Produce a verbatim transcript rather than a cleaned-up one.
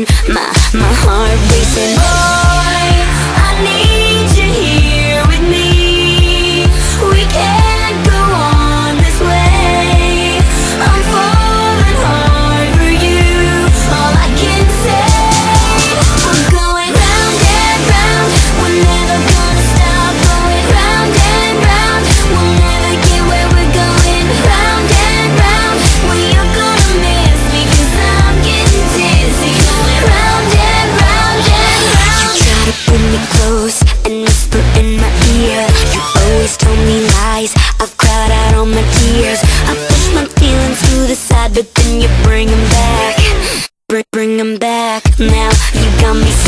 my, my heart racing. Boy, I need you here with me. We can't go on this way. I'm falling hard for you. All I can say, we're going round and round. We're never gonna stop going round and round. We'll never get where we're going. Round and round. Well, you're gonna miss me 'cause I'm getting dizzy. Going round and round and round. You try to pull me close and whisper in my ear. You always told me lies. I've cried out all my tears. I push my feelings to the side, but then you bring them back. Bring, bring them back. Now you got me